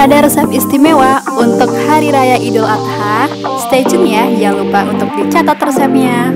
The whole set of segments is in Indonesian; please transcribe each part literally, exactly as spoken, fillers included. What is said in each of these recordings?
Ada resep istimewa untuk Hari Raya Idul Adha. Stay tune ya, jangan lupa untuk dicatat resepnya.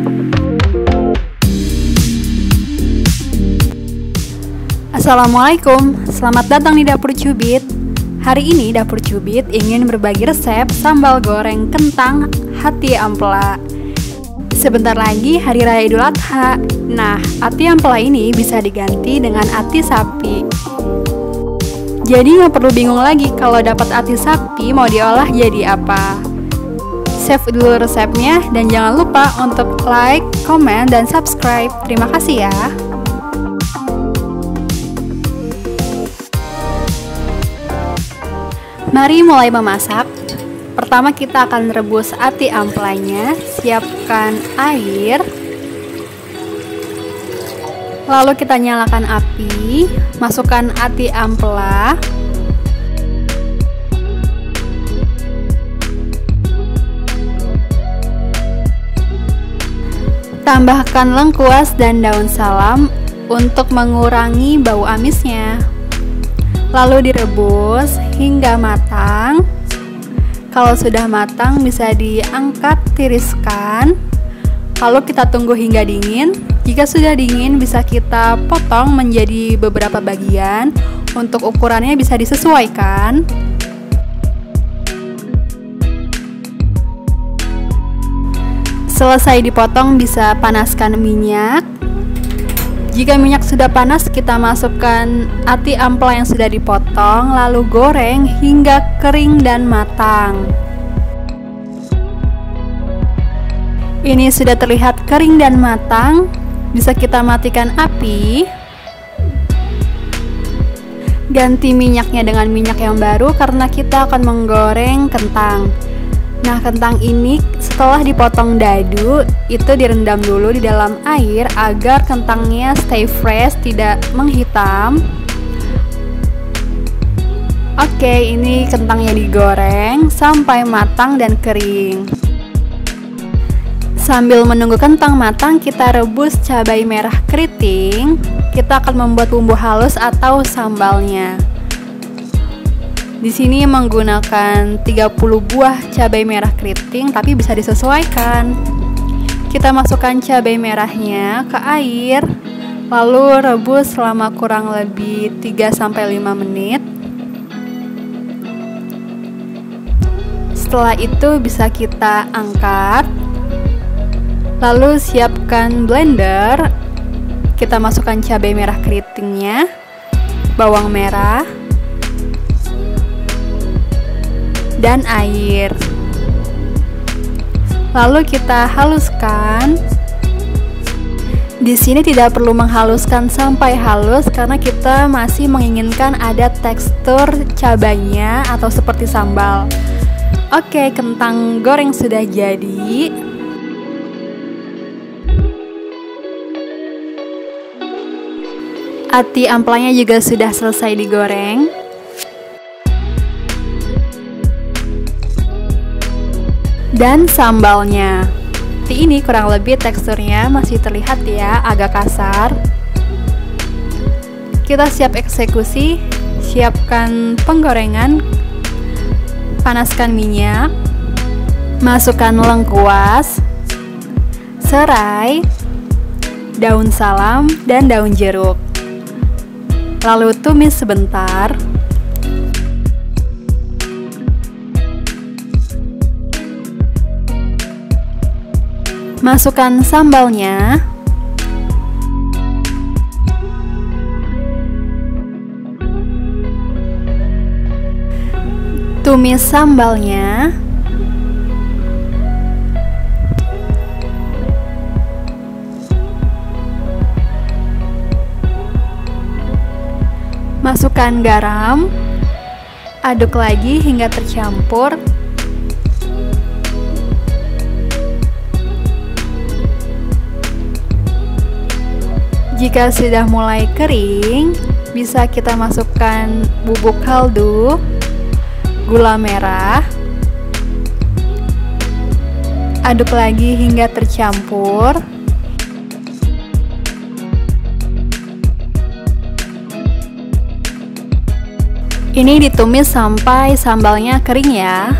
Assalamualaikum, selamat datang di Dapur Cubit. Hari ini Dapur Cubit ingin berbagi resep sambal goreng kentang hati ampela. Sebentar lagi Hari Raya Idul Adha. Nah, hati ampela ini bisa diganti dengan hati sapi. Jadi nggak perlu bingung lagi kalau dapat hati sapi mau diolah jadi apa. Save dulu resepnya dan jangan lupa untuk like, komen, dan subscribe. Terima kasih ya. Mari mulai memasak. Pertama kita akan rebus hati ampelanya. Siapkan air. Lalu kita nyalakan api, masukkan hati ampela. Tambahkan lengkuas dan daun salam untuk mengurangi bau amisnya. Lalu direbus hingga matang. Kalau sudah matang bisa diangkat, tiriskan. Lalu kita tunggu hingga dingin. Jika sudah dingin bisa kita potong menjadi beberapa bagian. Untuk ukurannya bisa disesuaikan. Selesai dipotong bisa panaskan minyak. Jika minyak sudah panas kita masukkan hati ampela yang sudah dipotong. Lalu goreng hingga kering dan matang. Ini sudah terlihat kering dan matang. Bisa kita matikan api. Ganti minyaknya dengan minyak yang baru karena kita akan menggoreng kentang. Nah, kentang ini setelah dipotong dadu itu direndam dulu di dalam air agar kentangnya stay fresh, tidak menghitam. Oke, ini kentangnya digoreng sampai matang dan kering. Sambil menunggu kentang matang, kita rebus cabai merah keriting. Kita akan membuat bumbu halus atau sambalnya. Di sini menggunakan tiga puluh buah cabai merah keriting, tapi bisa disesuaikan. Kita masukkan cabai merahnya ke air, lalu rebus selama kurang lebih tiga sampai lima menit. Setelah itu bisa kita angkat. Lalu siapkan blender. Kita masukkan cabai merah keritingnya, bawang merah, dan air. Lalu kita haluskan. Di sini tidak perlu menghaluskan sampai halus karena kita masih menginginkan ada tekstur cabainya atau seperti sambal. Oke, kentang goreng sudah jadi. Hati ampelanya juga sudah selesai digoreng. Dan sambalnya. Ini kurang lebih teksturnya masih terlihat ya, agak kasar. Kita siap eksekusi. Siapkan penggorengan. Panaskan minyak. Masukkan lengkuas, serai, daun salam, dan daun jeruk. Lalu tumis sebentar. Masukkan sambalnya. Tumis sambalnya. Masukkan garam, aduk lagi hingga tercampur. Jika sudah mulai kering, bisa kita masukkan bubuk kaldu, gula merah, aduk lagi hingga tercampur. Ini ditumis sampai sambalnya kering ya.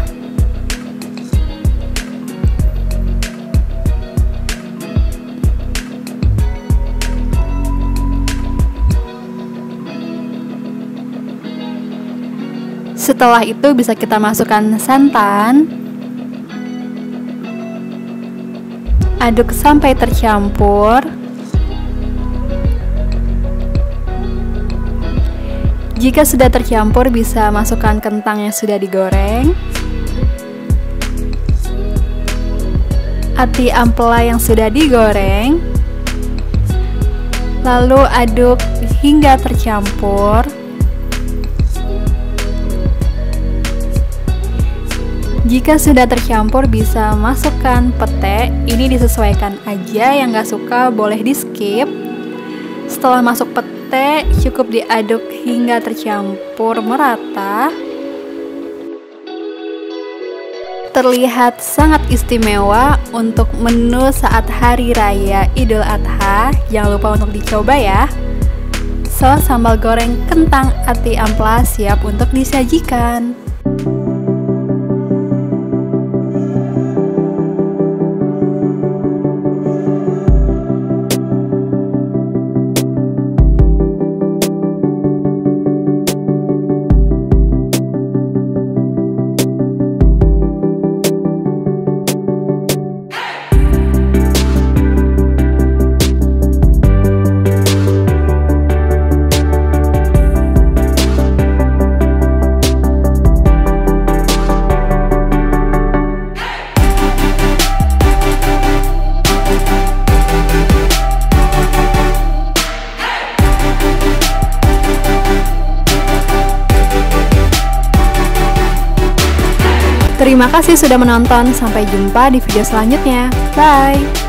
Setelah itu bisa kita masukkan santan. Aduk sampai tercampur. Jika sudah tercampur, bisa masukkan kentang yang sudah digoreng, ati ampela yang sudah digoreng, lalu aduk hingga tercampur. Jika sudah tercampur, bisa masukkan pete. Ini disesuaikan aja, yang gak suka boleh di skip. Setelah masuk pete, cukup diaduk hingga tercampur merata. Terlihat sangat istimewa untuk menu saat Hari Raya Idul Adha. Jangan lupa untuk dicoba ya. Sos sambal goreng kentang ati ampela siap untuk disajikan. Terima kasih sudah menonton, sampai jumpa di video selanjutnya. Bye!